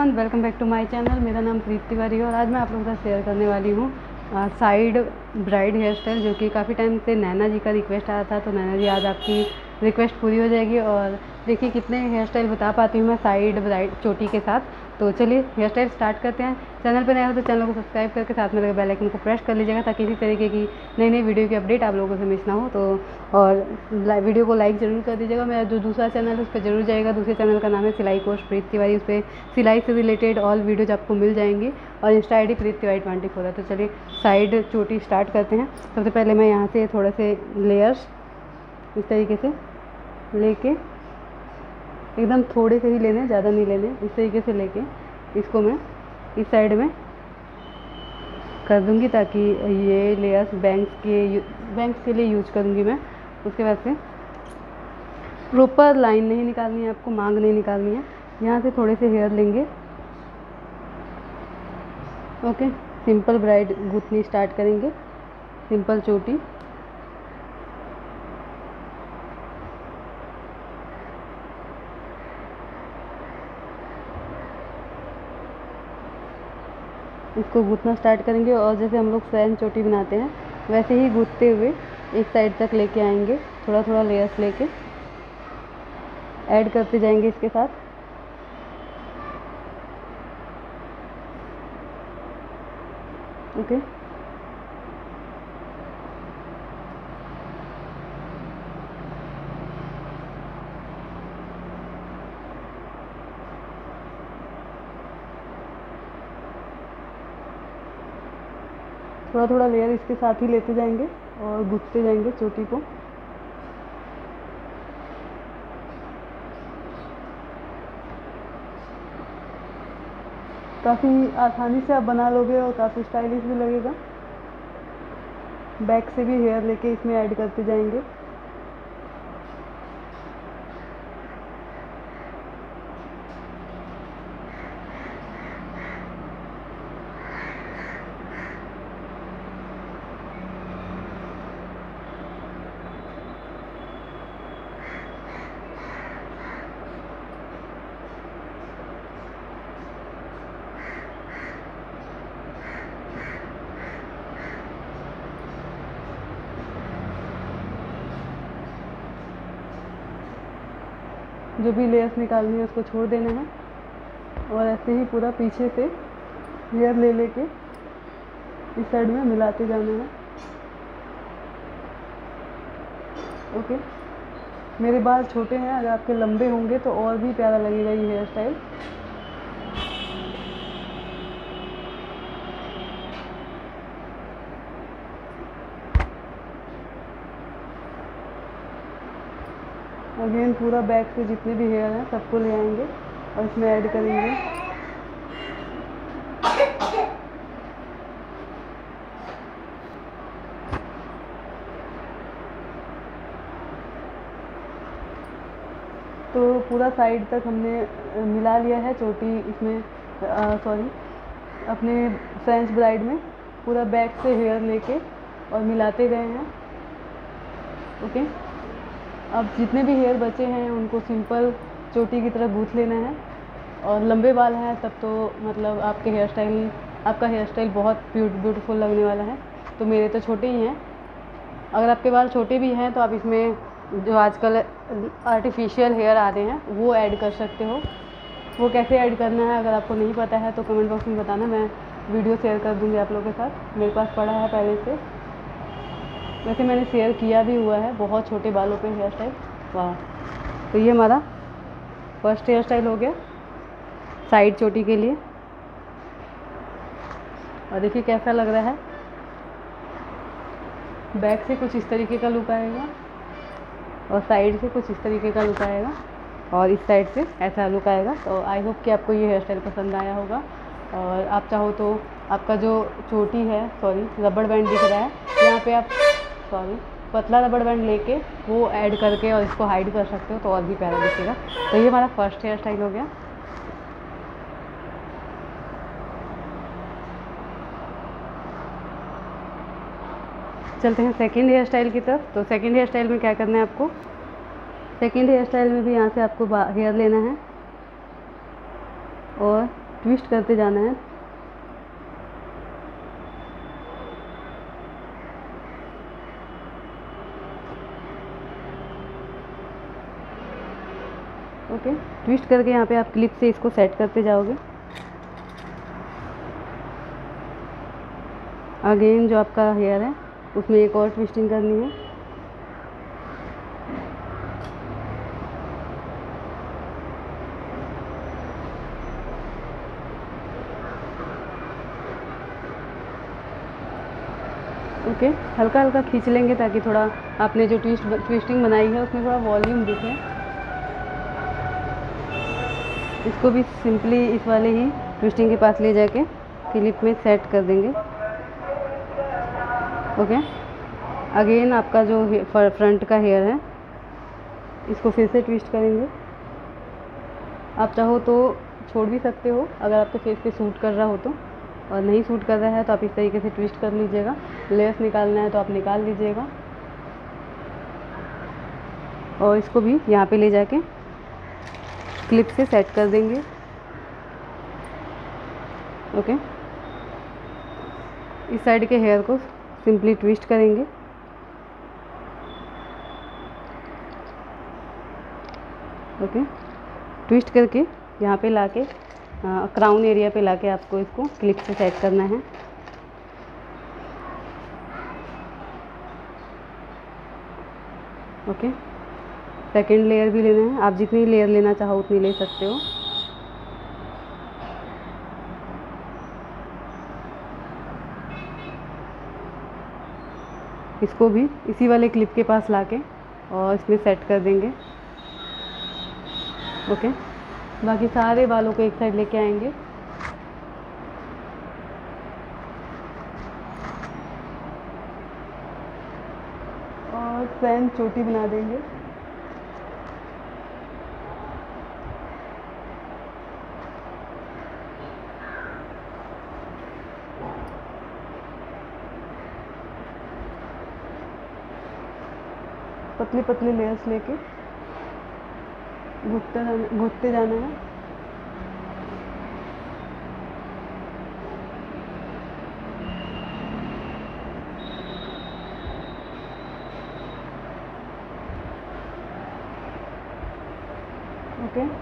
Everyone, welcome back to my channel. मेरा नाम प्रीति तिवारी है और आज मैं आप लोगों के साथ शेयर करने वाली हूँ साइड ब्राइड हेयर स्टाइल, जो कि काफ़ी टाइम से नैना जी का रिक्वेस्ट आया था। तो नैना जी, आज आपकी रिक्वेस्ट पूरी हो जाएगी। और देखिए कितने हेयर स्टाइल बता पाती हूँ मैं साइड ब्राइड चोटी के साथ। तो चलिए हेयर स्टाइल स्टार्ट करते हैं। चैनल पर नया हो तो चैनल को सब्सक्राइब करके साथ में लगे बेल आइकन को प्रेस कर लीजिएगा, ताकि इसी तरीके की नई नई वीडियो की अपडेट आप लोगों से मिस ना हो। तो और वीडियो को लाइक ज़रूर कर दीजिएगा। मेरा जो दूसरा चैनल है उस पर जरूर जाएगा। दूसरे चैनल का नाम है सिलाई कोर्स प्रीति तिवारी। उस पर सिलाई से रिलेटेड ऑल वीडियोज आपको मिल जाएंगी। और इंस्टा ID प्रीति तिवारी 24 है। तो चलिए साइड चोटी स्टार्ट करते हैं। सबसे पहले मैं यहाँ से थोड़े से लेयर्स इस तरीके से लेके, एकदम थोड़े से ही लेने, ज़्यादा नहीं लेने, इस तरीके से लेके इसको मैं इस साइड में कर दूंगी, ताकि ये लेयर्स बैंग्स के लिए यूज करूँगी मैं। उसके बाद से प्रॉपर लाइन नहीं निकालनी है आपको, मांग नहीं निकालनी है। यहाँ से थोड़े से हेयर लेंगे। ओके, सिंपल ब्राइड गूंथनी स्टार्ट करेंगे, सिंपल चोटी। इसको गूंथना स्टार्ट करेंगे और जैसे हम लोग फ्रेंच चोटी बनाते हैं वैसे ही गूंथते हुए एक साइड तक लेके आएंगे। थोड़ा थोड़ा लेयर्स लेके ऐड करते जाएंगे इसके साथ। ओके, थोड़ा थोड़ा लेयर इसके साथ ही लेते जाएंगे और गूंथते जाएंगे चोटी को। काफ़ी आसानी से आप बना लोगे और काफ़ी स्टाइलिश भी लगेगा। बैक से भी हेयर लेके इसमें ऐड करते जाएंगे। जो भी लेयर्स निकालनी है उसको छोड़ देना है और ऐसे ही पूरा पीछे से हेयर ले लेके इस साइड में मिलाते जाना है। ओके, मेरे बाल छोटे हैं, अगर आपके लंबे होंगे तो और भी प्यारा लगेगा ये हेयर स्टाइल। अगेन पूरा बैक से जितने भी हेयर हैं सबको ले आएंगे और इसमें ऐड करेंगे। तो पूरा साइड तक हमने मिला लिया है चोटी इसमें, अपने फ्रेंच ब्राइड में पूरा बैक से हेयर लेके और मिलाते गए हैं। ओके, अब जितने भी हेयर बचे हैं उनको सिंपल चोटी की तरह गूंथ लेना है। और लंबे बाल हैं तब तो मतलब आपका हेयर स्टाइल बहुत ब्यूटीफुल लगने वाला है। तो मेरे तो छोटे ही हैं। अगर आपके बाल छोटे भी हैं तो आप इसमें जो आजकल आर्टिफिशियल हेयर आ रहे हैं वो ऐड कर सकते हो। वो कैसे ऐड करना है अगर आपको नहीं पता है तो कमेंट बॉक्स में बताना, मैं वीडियो शेयर कर दूँगी आप लोगों के साथ। मेरे पास पड़ा है पहले से, वैसे मैंने शेयर किया भी हुआ है बहुत छोटे बालों पे हेयर स्टाइल। वाह, तो ये हमारा फर्स्ट हेयर स्टाइल हो गया साइड चोटी के लिए। और देखिए कैसा लग रहा है। बैक से कुछ इस तरीके का लुक आएगा और साइड से कुछ इस तरीके का लुक आएगा और इस साइड से ऐसा लुक आएगा। तो आई होप कि आपको ये हेयर स्टाइल पसंद आया होगा। और आप चाहो तो आपका जो चोटी है, रबड़ बैंड दिख रहा है यहाँ पे, आप पतला रबड़ बैंड लेके वो ऐड करके और इसको हाइड कर सकते हो तो और भी प्यारा दिखेगा। तो ये हमारा फर्स्ट हेयर स्टाइल हो गया। चलते हैं सेकंड हेयर स्टाइल की तरफ। तो सेकंड हेयर स्टाइल में क्या करना है आपको, सेकंड हेयर स्टाइल में भी यहाँ से आपको हेयर लेना है और ट्विस्ट करते जाना है। ओके, ट्विस्ट करके यहाँ पे आप क्लिप से इसको सेट करते जाओगे। अगेन जो आपका हेयर है उसमें एक और ट्विस्टिंग करनी है। ओके, हल्का हल्का खींच लेंगे ताकि थोड़ा आपने जो ट्विस्टिंग बनाई है उसमें थोड़ा वॉल्यूम दिखे। इसको भी सिंपली इस वाले ही ट्विस्टिंग के पास ले जाके क्लिप में सेट कर देंगे। ओके, अगेन आपका जो फ्रंट का हेयर है इसको फिर से ट्विस्ट करेंगे। आप चाहो तो छोड़ भी सकते हो अगर आपके फेस पे सूट कर रहा हो तो, और नहीं सूट कर रहा है तो आप इस तरीके से ट्विस्ट कर लीजिएगा। लेयर्स निकालना है तो आप निकाल लीजिएगा। और इसको भी यहाँ पे ले जाके क्लिप से सेट कर देंगे। ओके, इस साइड के हेयर को सिंपली ट्विस्ट करेंगे। ओके, ट्विस्ट करके यहाँ पे लाके क्राउन एरिया पे लाके आपको इसको क्लिप से सेट करना है। ओके, सेकेंड लेयर भी लेना है। आप जितनी लेयर लेना चाहो उतनी ले सकते हो। इसको भी इसी वाले क्लिप के पास लाके और इसमें सेट कर देंगे। ओके, बाकी सारे बालों को एक साइड लेके आएंगे। और सेम चोटी बना देंगे। पतली पतली लेयर्स लेके घुटते जाना है। ओके,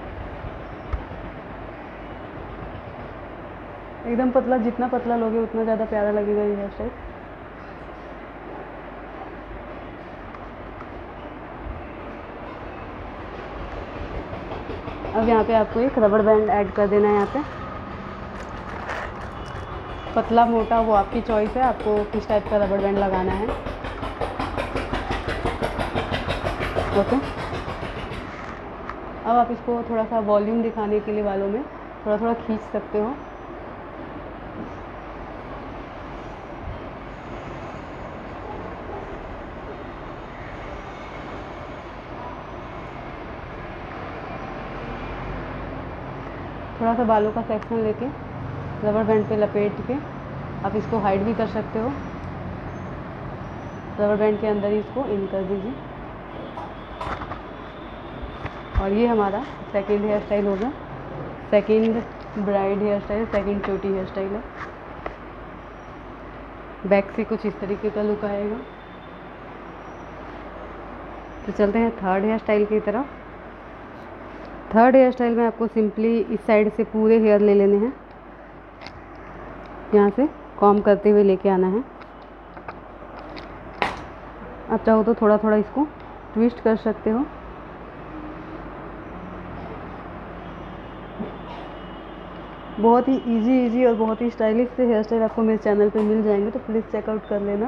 एकदम पतला, जितना पतला लोगे उतना ज़्यादा प्यारा लगेगा ये हेयर स्टाइल। अब यहाँ पे आपको एक रबड़ बैंड ऐड कर देना है। यहाँ पे पतला मोटा वो आपकी चॉइस है, आपको किस टाइप का रबड़ बैंड लगाना है। ओके, अब आप इसको थोड़ा सा वॉल्यूम दिखाने के लिए बालों में थोड़ा थोड़ा खींच सकते हो। थोड़ा सा बालों का सेक्शन लेके रबर बैंड पे लपेट के आप इसको हाइड भी कर सकते हो। रबर बैंड के अंदर ही इसको इन कर दीजिए। और ये हमारा सेकंड हेयर स्टाइल होगा। Second braid hair style, second चोटी हेयर स्टाइल है। बैक से कुछ इस तरीके का लुक आएगा। तो चलते हैं थर्ड हेयर स्टाइल की तरफ। थर्ड हेयर स्टाइल में आपको सिंपली इस साइड से पूरे हेयर ले लेने हैं। यहाँ से कॉम्ब करते हुए लेके आना है। आप चाहो तो थोड़ा थोड़ा इसको ट्विस्ट कर सकते हो। बहुत ही इजी और बहुत ही स्टाइलिश से हेयर स्टाइल आपको मेरे चैनल पे मिल जाएंगे, तो प्लीज़ चेकआउट कर लेना।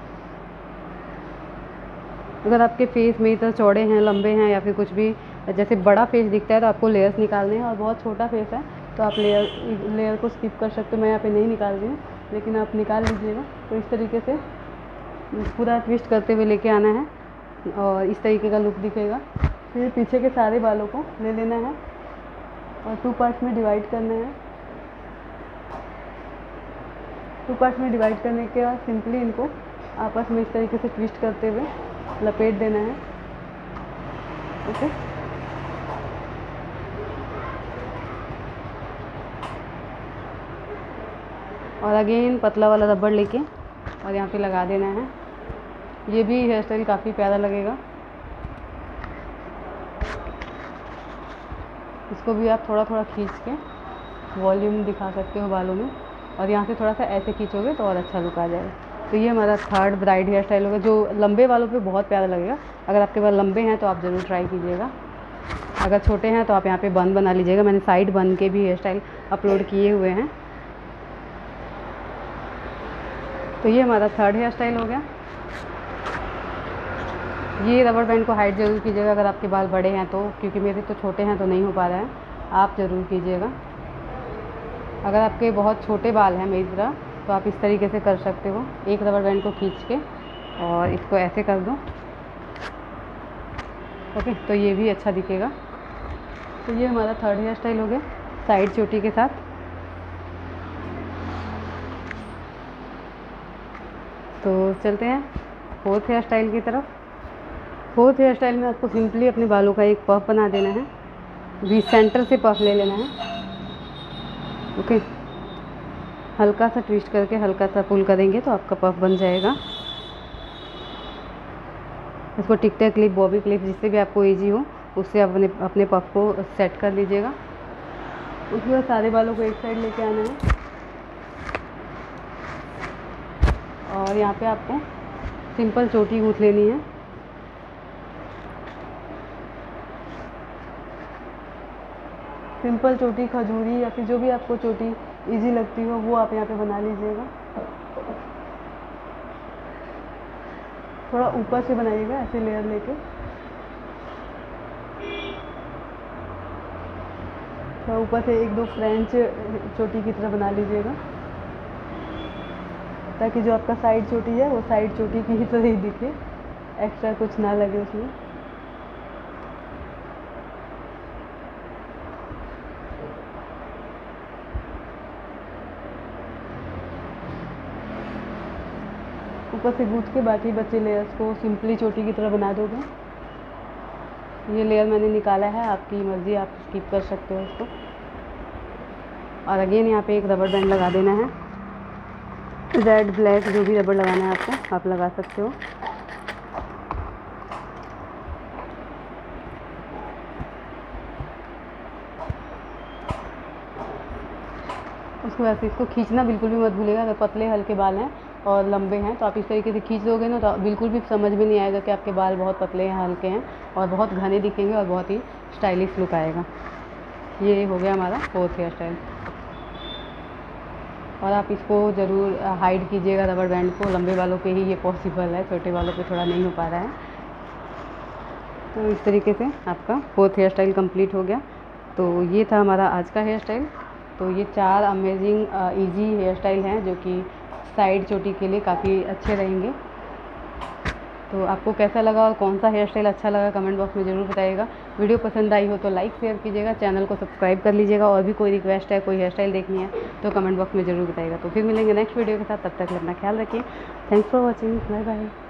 अगर आपके फेस में इतना चौड़े हैं, लंबे हैं, या फिर कुछ भी जैसे बड़ा फेस दिखता है तो आपको लेयर्स निकालने हैं, और बहुत छोटा फेस है तो आप लेयर को स्किप कर सकते हो। मैं यहाँ पे नहीं निकाल रही हूँ, लेकिन आप निकाल लीजिएगा। तो इस तरीके से पूरा ट्विस्ट करते हुए लेके आना है और इस तरीके का लुक दिखेगा। फिर पीछे के सारे बालों को ले लेना है और 2 पार्ट्स में डिवाइड करना है। 2 पार्ट्स में डिवाइड करने के बाद सिंपली इनको आपस में इस तरीके से ट्विस्ट करते हुए लपेट देना है। ओके, और अगेन पतला वाला रबड़ लेके और यहाँ पे लगा देना है। ये भी हेयर स्टाइल काफ़ी प्यारा लगेगा। इसको भी आप थोड़ा थोड़ा खींच के वॉल्यूम दिखा सकते हो बालों में, और यहाँ से थोड़ा सा ऐसे खींचोगे तो और अच्छा लुक आ जाएगा। तो ये हमारा थर्ड ब्राइड हेयर स्टाइल होगा, जो लंबे बालों पे बहुत प्यारा लगेगा। अगर आपके बाल लंबे हैं तो आप ज़रूर ट्राई कीजिएगा। अगर छोटे हैं तो आप यहाँ पे बन बना लीजिएगा। मैंने साइड बन के भी हेयर स्टाइल अपलोड किए हुए हैं। तो ये हमारा थर्ड हेयर स्टाइल हो गया। ये रबर बैंड को हाइड ज़रूर कीजिएगा अगर आपके बाल बड़े हैं तो, क्योंकि मेरे तो छोटे हैं तो नहीं हो पा रहा है। आप ज़रूर कीजिएगा। अगर आपके बहुत छोटे बाल हैं मेरी तरह तो आप इस तरीके से कर सकते हो। एक रबर बैंड को खींच के और इसको ऐसे कर दो। ओके, तो ये भी अच्छा दिखेगा। तो ये हमारा थर्ड हेयर स्टाइल हो गया साइड चोटी के साथ। तो चलते हैं फोर्थ हेयर स्टाइल की तरफ। फोर्थ हेयर स्टाइल में आपको सिंपली अपने बालों का एक पफ बना देना है। भी सेंटर से पफ ले लेना है। ओके, हल्का सा ट्विस्ट करके हल्का सा पुल करेंगे तो आपका पफ बन जाएगा। इसको tic tac clip, bobby clip, जिससे भी आपको इजी हो उससे आप अपने पफ को सेट कर लीजिएगा। उसके बाद सारे बालों को एक साइड लेके आना है और यहाँ पे आपको सिंपल चोटी गूंथ लेनी है। सिंपल चोटी, खजूरी या फिर जो भी आपको चोटी इजी लगती हो वो आप यहाँ पे बना लीजिएगा। थोड़ा ऊपर से बनाइएगा, ऐसे लेयर लेके थोड़ा ऊपर से एक दो फ्रेंच चोटी की तरह बना लीजिएगा, ताकि जो आपका साइड चोटी है वो साइड चोटी की ही तरह ही दिखे, एक्स्ट्रा कुछ ना लगे उसमें। ऊपर से गूंथ के बाकी बचे लेयर्स को सिंपली चोटी की तरह बना दोगे। ये लेयर मैंने निकाला है, आपकी मर्ज़ी, आप स्किप कर सकते हो इसको। और अगेन यहाँ पे एक रबर बैंड लगा देना है। रेड, ब्लैक, जो भी रबर लगाना है आपको आप लगा सकते हो। उसके बाद इसको खींचना बिल्कुल भी मत भूलिएगा। अगर पतले हल्के बाल हैं और लंबे हैं तो आप इस तरीके से खींच दोगे ना तो बिल्कुल भी समझ में नहीं आएगा कि आपके बाल बहुत पतले हैं, हल्के हैं, और बहुत घने दिखेंगे और बहुत ही स्टाइलिश लुक आएगा। ये हो गया हमारा फोर्थ हेयर स्टाइल। और आप इसको ज़रूर हाइड कीजिएगा रबर बैंड को। लंबे बालों पे ही ये पॉसिबल है, छोटे बालों पे थोड़ा नहीं हो पा रहा है। तो इस तरीके से आपका फोर्थ हेयर स्टाइल कंप्लीट हो गया। तो ये था हमारा आज का हेयर स्टाइल। तो ये 4 अमेजिंग इजी हेयर स्टाइल हैं जो कि साइड चोटी के लिए काफ़ी अच्छे रहेंगे। तो आपको कैसा लगा और कौन सा हेयर स्टाइल अच्छा लगा कमेंट बॉक्स में ज़रूर बताइएगा। वीडियो पसंद आई हो तो लाइक शेयर कीजिएगा, चैनल को सब्सक्राइब कर लीजिएगा। और भी कोई रिक्वेस्ट है, कोई हेयर स्टाइल देखनी है तो कमेंट बॉक्स में ज़रूर बताइएगा। तो फिर मिलेंगे नेक्स्ट वीडियो के साथ, तब तक अपना ख्याल रखिए। Thanks for watching, bye bye.